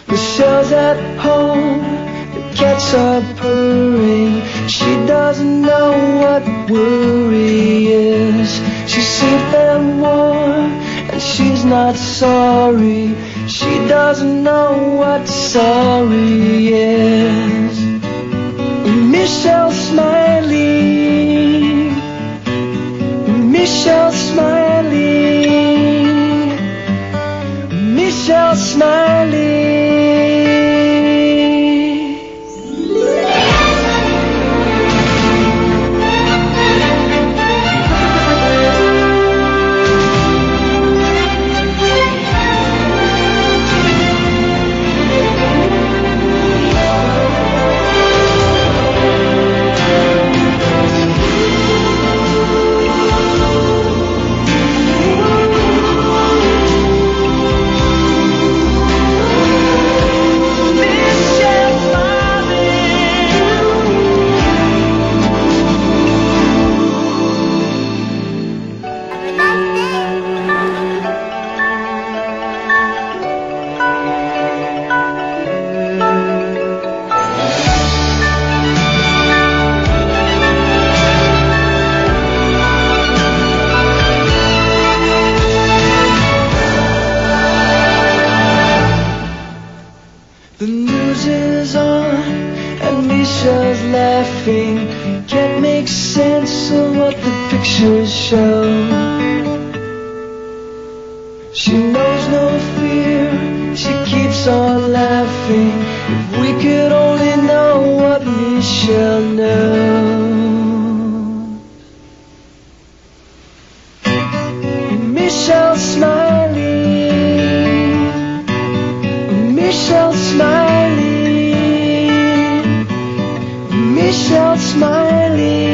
Michelle's at home, the cats are purring. She doesn't know what worry is. She's safe and warm, and she's not sorry. She doesn't know what sorry is. Michelle's smiling, Michelle's smiling, Michelle's smiling. The news is on and Michelle's laughing. Can't make sense of what the pictures show. She knows no fear, she keeps on laughing. If we could only know what Michelle knows. Michelle's smiling, Michelle's smiling, Michelle's smiling.